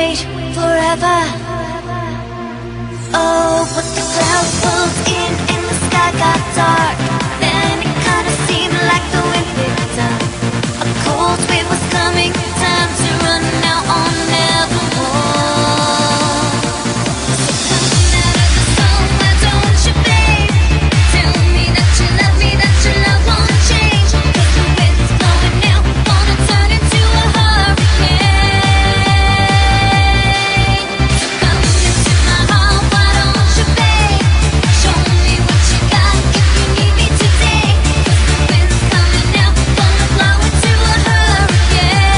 wait forever. Oh, but the clouds pulled in and the sky got dark. Then it kinda seemed like the wind picked up. A cold wave was coming, time to run now on Nevermore. So coming out of the storm, why don't you, babe? Tell me that you love me, that your love won't change. 'Cause the wind's blowing now, wanna turn into a hurricane. So come into my heart, why don't you, babe? Show me what you got if you need me today. 'Cause the wind's coming now, wanna blow into a hurricane.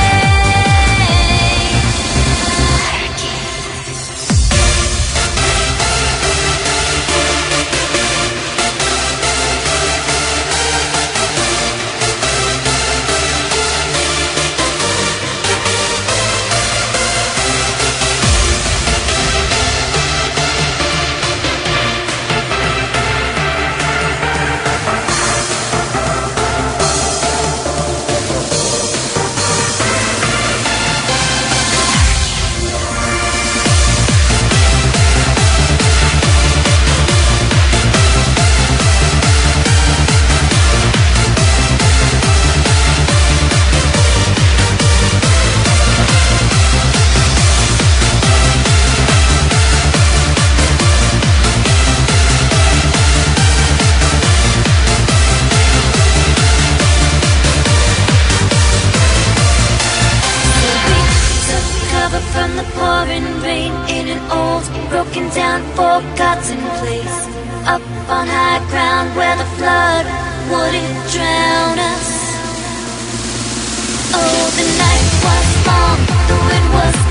From the pouring rain in an old, broken down, forgotten place, up on high ground where the flood wouldn't drown us. Oh, the night was long, the wind was